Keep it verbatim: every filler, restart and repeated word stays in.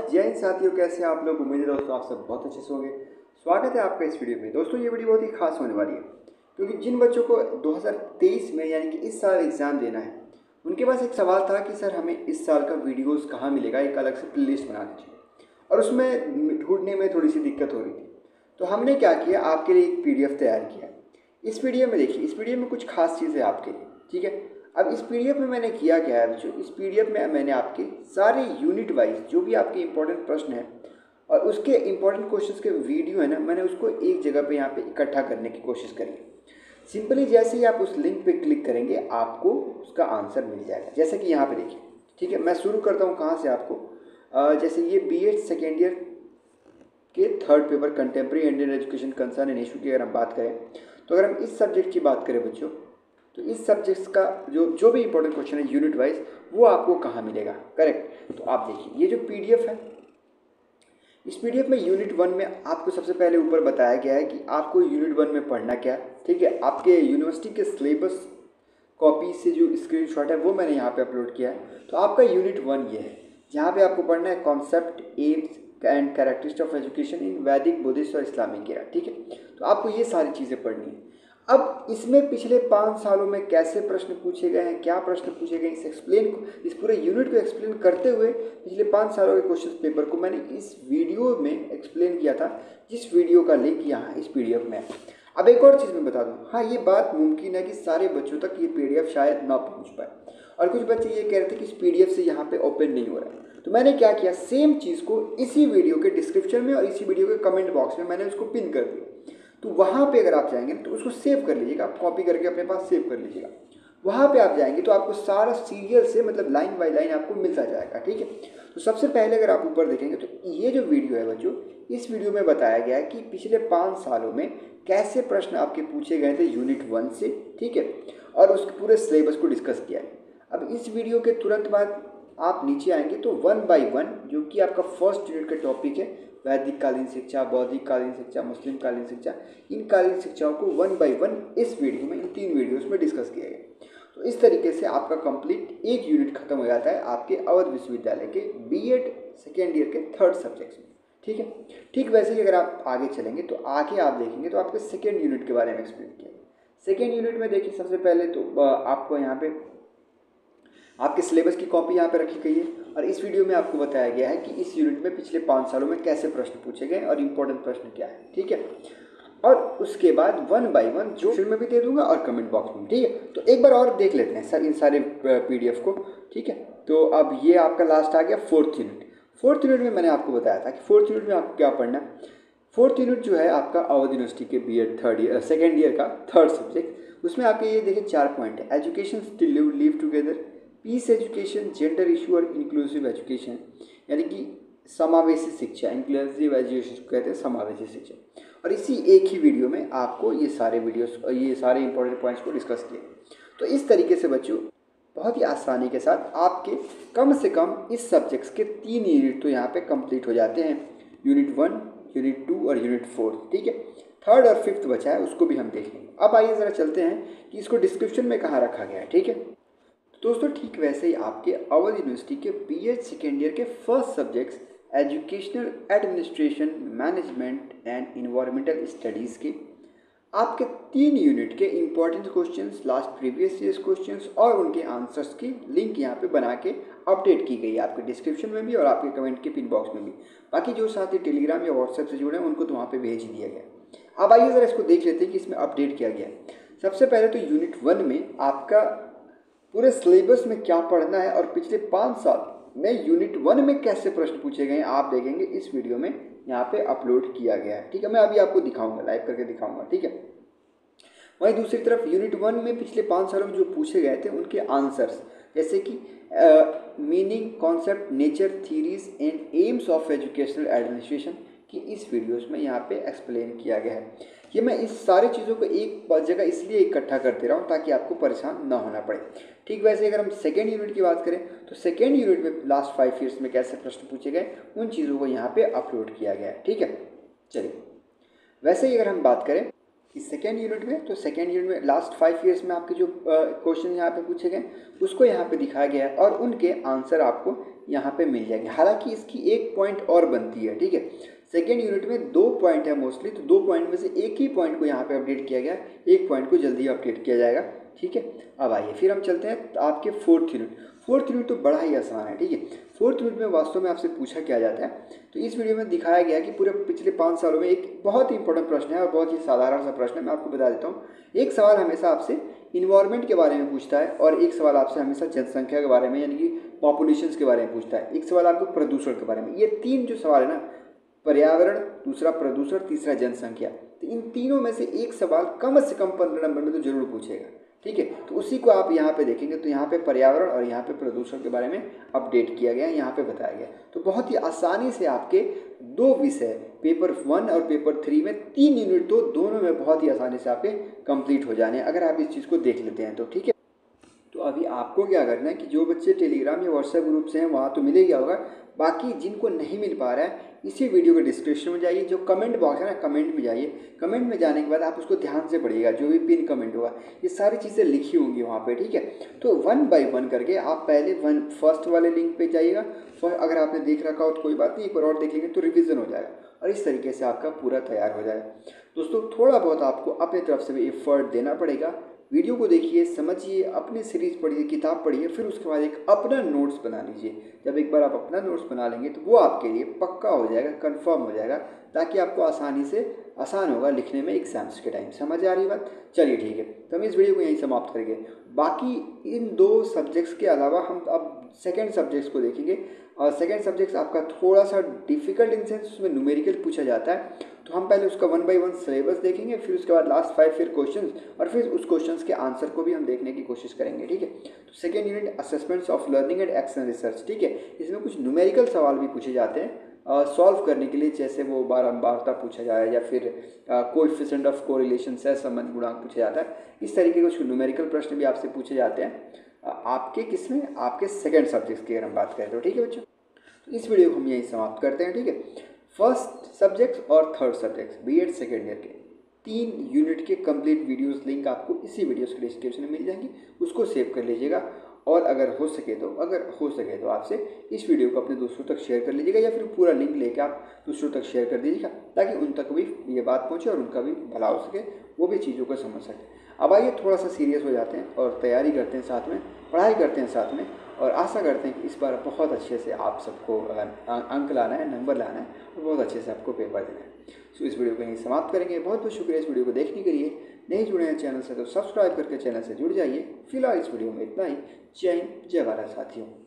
जय हिंद साथियों, कैसे हैं आप लोग। उम्मीद है दोस्तों आप सब बहुत अच्छे से होंगे। स्वागत है आपका इस वीडियो में। दोस्तों ये वीडियो बहुत ही खास होने वाली है क्योंकि जिन बच्चों को दो हज़ार तेईस में यानी कि इस साल एग्ज़ाम देना है उनके पास एक सवाल था कि सर हमें इस साल का वीडियोस कहाँ मिलेगा, एक अलग से प्लेलिस्ट बना दीजिए, और उसमें ढूंढने में थोड़ी सी दिक्कत हो रही थी। तो हमने क्या किया, आपके लिए एक पीडीएफ तैयार किया। इस पीडीएफ में देखिए, इस पीडीएफ में कुछ खास चीज़ें आपके लिए, ठीक है। अब इस पीडीएफ में मैंने किया क्या है बच्चों, इस पीडीएफ में मैंने आपके सारे यूनिट वाइज जो भी आपके इंपॉर्टेंट प्रश्न हैं और उसके इंपॉर्टेंट क्वेश्चंस के वीडियो है ना, मैंने उसको एक जगह पे यहाँ पे इकट्ठा करने की कोशिश करी है। सिंपली जैसे ही आप उस लिंक पे क्लिक करेंगे आपको उसका आंसर मिल जाएगा। जैसे कि यहाँ पे देखिए, ठीक है। मैं शुरू करता हूँ कहाँ से आपको, अ, जैसे ये बी एड सेकेंड ईयर के third paper contemporary Indian education concern and issue की अगर हम बात करें, तो अगर हम इस सब्जेक्ट की बात करें बच्चों, तो इस सब्जेक्ट्स का जो जो भी इंपॉर्टेंट क्वेश्चन है यूनिट वाइज वो आपको कहाँ मिलेगा, करेक्ट। तो आप देखिए ये जो पीडीएफ है, इस पीडीएफ में यूनिट वन में आपको सबसे पहले ऊपर बताया गया है कि आपको यूनिट वन में पढ़ना क्या है, ठीक है। आपके यूनिवर्सिटी के सिलेबस कॉपी से जो स्क्रीनशॉट है वो मैंने यहाँ पे अपलोड किया है। तो आपका यूनिट वन ये है, जहाँ पे आपको पढ़ना है concept, aims and characteristics of education in Vedic, Buddhist और इस्लामिक एरा, ठीक है। तो आपको ये सारी चीज़ें पढ़नी है। अब इसमें पिछले पाँच सालों में कैसे प्रश्न पूछे गए हैं, क्या प्रश्न पूछे गए, इस एक्सप्लेन को, इस पूरे यूनिट को एक्सप्लेन करते हुए पिछले पाँच सालों के क्वेश्चन पेपर को मैंने इस वीडियो में एक्सप्लेन किया था, जिस वीडियो का लिंक यहाँ इस पीडीएफ में है। अब एक और चीज़ मैं बता दूं, हाँ ये बात मुमकिन है कि सारे बच्चों तक ये पीडीएफ शायद ना पहुंच पाए, और कुछ बच्चे ये कह रहे थे कि इस पीडीएफ से यहाँ पे ओपन नहीं हो रहा है। तो मैंने क्या किया, सेम चीज़ को इसी वीडियो के डिस्क्रिप्शन में और इसी वीडियो के कमेंट बॉक्स में मैंने उसको पिन कर दिया। तो वहाँ पे अगर आप जाएंगे तो उसको सेव कर लीजिएगा, आप कॉपी करके अपने पास सेव कर लीजिएगा। वहाँ पे आप जाएंगे तो आपको सारा सीरियल से मतलब लाइन बाय लाइन आपको मिलता जाएगा, ठीक है। तो सबसे पहले अगर आप ऊपर देखेंगे तो ये जो वीडियो है बच्चों, इस वीडियो में बताया गया है कि पिछले पाँच सालों में कैसे प्रश्न आपके पूछे गए थे यूनिट वन से, ठीक है, और उसके पूरे सिलेबस को डिस्कस किया है। अब इस वीडियो के तुरंत बाद आप नीचे आएंगे तो वन बाय वन जो कि आपका फर्स्ट यूनिट का टॉपिक है, वैदिक कालीन शिक्षा, बौद्धिक कालीन शिक्षा, मुस्लिम कालीन शिक्षा, इन कालीन शिक्षाओं को वन बाय वन इस वीडियो में, इन तीन वीडियोस में डिस्कस किया गया। तो इस तरीके से आपका कंप्लीट एक यूनिट खत्म हो जाता है आपके अवध विश्वविद्यालय के बीएड सेकेंड ईयर के थर्ड सब्जेक्ट्स में, ठीक है। ठीक वैसे ही अगर आप आगे चलेंगे तो आगे आप देखेंगे तो आपके सेकेंड यूनिट के बारे में एक्सप्लेन किया। सेकेंड यूनिट में देखिए, सबसे पहले तो आपको यहाँ पे आपके सिलेबस की कॉपी यहाँ पे रखी गई है, और इस वीडियो में आपको बताया गया है कि इस यूनिट में पिछले पाँच सालों में कैसे प्रश्न पूछे गए और इम्पोर्टेंट प्रश्न क्या है, ठीक है। और उसके बाद वन बाय वन जो फिल्म में भी दे दूंगा और कमेंट बॉक्स में, ठीक है। तो एक बार और देख लेते हैं सर इन सारे पीडीएफ को, ठीक है। तो अब ये आपका लास्ट आ गया फोर्थ यूनिट। फोर्थ यूनिट में मैंने आपको बताया था कि फोर्थ यूनिट में आपको क्या पढ़ना है। फोर्थ यूनिट जो है आपका अवध यूनिवर्सिटी के B Ed third year second year का थर्ड सब्जेक्ट, उसमें आपके ये देखिए चार पॉइंट है। Education still live live together, peace education, gender issue और इंक्लूसिव एजुकेशन, यानी कि समावेशी शिक्षा, इंक्लूसिव एजुकेशन को कहते हैं समावेशी शिक्षा। और इसी एक ही वीडियो में आपको ये सारे वीडियोस, ये सारे इंपॉर्टेंट पॉइंट्स को डिस्कस किए। तो इस तरीके से बच्चों बहुत ही आसानी के साथ आपके कम से कम इस सब्जेक्ट्स के तीन यूनिट तो यहाँ पे कंप्लीट हो जाते हैं, यूनिट वन, यूनिट टू और यूनिट फोर, ठीक है। थर्ड और फिफ्थ बचा है, उसको भी हम देखेंगे। अब आइए ज़रा चलते हैं कि इसको डिस्क्रिप्शन में कहाँ रखा गया है, ठीक है। दोस्तों ठीक वैसे ही आपके अवध यूनिवर्सिटी के बीएड सेकेंड ईयर के first subjects educational administration, management and environmental studies के आपके तीन यूनिट के important questions, last previous years questions और उनके आंसर्स की लिंक यहाँ पे बना के अपडेट की गई है आपके डिस्क्रिप्शन में भी और आपके कमेंट के पिन बॉक्स में भी। बाकी जो साथी टेलीग्राम या व्हाट्सएप से जुड़े हैं उनको तो वहाँ पे भेज दिया गया। अब आइए ज़रा इसको देख लेते हैं कि इसमें अपडेट किया गया है। सबसे पहले तो यूनिट वन में आपका पूरे सिलेबस में क्या पढ़ना है और पिछले पाँच साल में यूनिट वन में कैसे प्रश्न पूछे गए हैं आप देखेंगे इस वीडियो में यहाँ पे अपलोड किया गया है, ठीक है। मैं अभी आपको दिखाऊंगा, लाइव करके दिखाऊंगा, ठीक है। वहीं दूसरी तरफ यूनिट वन में पिछले पाँच सालों में जो पूछे गए थे उनके आंसर्स, जैसे कि meaning, concept, nature, theories and aims of educational administration की इस वीडियोस में यहाँ पे एक्सप्लेन किया गया है। ये मैं इस सारी चीज़ों को एक जगह इसलिए इकट्ठा कर दे रहा हूँ ताकि आपको परेशान ना होना पड़े। ठीक वैसे अगर हम सेकेंड यूनिट की बात करें तो सेकेंड यूनिट में लास्ट फाइव ईयर्स में कैसे प्रश्न पूछे गए उन चीज़ों को यहाँ पे अपलोड किया गया है, ठीक है। चलिए वैसे ही अगर हम बात करें इस सेकेंड यूनिट में, तो सेकेंड यूनिट में लास्ट फाइव ईयर्स में आपके जो क्वेश्चन यहाँ पे पूछे गए उसको यहाँ पे दिखाया गया है और उनके आंसर आपको यहाँ पे मिल जाएगी। हालांकि इसकी एक पॉइंट और बनती है, ठीक है। सेकेंड यूनिट में दो पॉइंट है मोस्टली, तो दो पॉइंट में से एक ही पॉइंट को यहाँ पे अपडेट किया गया, एक पॉइंट को जल्दी अपडेट किया जाएगा, ठीक है। अब आइए फिर हम चलते हैं आपके फोर्थ यूनिट। फोर्थ यूनिट तो बड़ा ही आसान है, ठीक है। फोर्थ यूनिट में वास्तव में आपसे पूछा क्या जाता है, तो इस वीडियो में दिखाया गया कि पूरे पिछले पाँच सालों में एक बहुत ही इंपॉर्टेंट प्रश्न है और बहुत ही साधारण सा प्रश्न है। मैं आपको बता देता हूँ। एक सवाल हमेशा आपसे इन्वायरमेंट के बारे में पूछता है और एक सवाल आपसे हमेशा जनसंख्या के बारे में यानी कि पॉपुलेशन के बारे में पूछता है। एक सवाल आपको प्रदूषण के बारे में। ये तीन जो सवाल है ना, पर्यावरण, दूसरा प्रदूषण, तीसरा जनसंख्या, तो इन तीनों में से एक सवाल कम से कम पंद्रह नंबर में तो जरूर पूछेगा, ठीक है। तो उसी को आप यहाँ पे देखेंगे तो यहाँ पे पर्यावरण और यहाँ पे प्रदूषण के बारे में अपडेट किया गया है, यहाँ पे बताया गया। तो बहुत ही आसानी से आपके दो विषय पेपर वन और पेपर थ्री में तीन यूनिट तो दोनों में बहुत ही आसानी से आपके कंप्लीट हो जाने अगर आप इस चीज़ को देख लेते हैं तो, ठीक है। तो अभी आपको क्या करना है कि जो बच्चे टेलीग्राम या व्हाट्सएप ग्रुप से हैं वहाँ तो मिल ही गया होगा, बाकी जिनको नहीं मिल पा रहा है इसी वीडियो के डिस्क्रिप्शन में जाइए, जो कमेंट बॉक्स है ना, कमेंट में जाइए। कमेंट में जाने के बाद आप उसको ध्यान से पढ़िएगा, जो भी पिन कमेंट होगा ये सारी चीज़ें लिखी होंगी वहाँ पे, ठीक है। तो वन बाय वन करके आप पहले वन फर्स्ट वाले लिंक पे जाइएगा। फर्स्ट अगर आपने देख रखा हो तो कोई बात नहीं, एक बार और देख लेंगे तो रिविजन हो जाएगा और इस तरीके से आपका पूरा तैयार हो जाएगा। दोस्तों थोड़ा बहुत आपको अपनी तरफ से भी एफर्ट देना पड़ेगा। वीडियो को देखिए, समझिए, अपनी सीरीज पढ़िए, किताब पढ़िए, फिर उसके बाद एक अपना नोट्स बना लीजिए। जब एक बार आप अपना नोट्स बना लेंगे तो वो आपके लिए पक्का हो जाएगा, कंफर्म हो जाएगा, ताकि आपको आसानी से आसान होगा लिखने में एग्जाम्स के टाइम। समझ आ रही बात? चलिए ठीक है, तो हम इस वीडियो को यहीं समाप्त करेंगे। बाकी इन दो सब्जेक्ट्स के अलावा हम अब सेकेंड सब्जेक्ट्स को देखेंगे और सेकेंड सब्जेक्ट्स आपका थोड़ा सा डिफिकल्ट इन सेंस उसमें न्यूमेरिकल पूछा जाता है। तो हम पहले उसका वन बाय वन सिलेबस देखेंगे, फिर उसके बाद लास्ट फाइव फिर क्वेश्चंस और फिर उस क्वेश्चंस के आंसर को भी हम देखने की कोशिश करेंगे, ठीक है। तो second unit assessments of learning and action research, ठीक है। इसमें कुछ न्यूमेरिकल सवाल भी पूछे जाते हैं सॉल्व uh, करने के लिए, जैसे वो बारंबारता पूछा जाए या फिर कोएफिशिएंट ऑफ कोरिलेशन से संबंध गुणांक पूछा जाता है। इस तरीके के कुछ न्यूमेरिकल प्रश्न भी आपसे पूछे जाते हैं uh, आपके किसमें, आपके सेकेंड सब्जेक्ट की अगर हम बात करें तो, ठीक है बच्चों। तो इस वीडियो को हम यहीं समाप्त करते हैं, ठीक है। फर्स्ट सब्जेक्ट और third subject B Ed second year के तीन यूनिट के कंप्लीट वीडियोस लिंक आपको इसी वीडियोस के डिस्क्रिप्शन में मिल जाएंगे, उसको सेव कर लीजिएगा। और अगर हो सके तो अगर हो सके तो आपसे इस वीडियो को अपने दोस्तों तक शेयर कर लीजिएगा या फिर पूरा लिंक लेके आप दूसरों तक शेयर कर दीजिएगा, ताकि उन तक भी ये बात पहुँचे और उनका भी भला हो सके, वो भी चीज़ों को समझ सके। अब आइए थोड़ा सा सीरियस हो जाते हैं और तैयारी करते हैं साथ में, पढ़ाई करते हैं साथ में, और आशा करते हैं कि इस बार बहुत अच्छे से आप सबको अंक लाना है, नंबर लाना है और बहुत अच्छे से आपको पेपर देना है। सो इस वीडियो को यहीं समाप्त करेंगे। बहुत बहुत शुक्रिया इस वीडियो को देखने के लिए। नहीं जुड़े हैं चैनल से तो सब्सक्राइब करके चैनल से जुड़ जाइए। फिलहाल इस वीडियो में इतना ही। जय हिंद, जय भारत साथियों।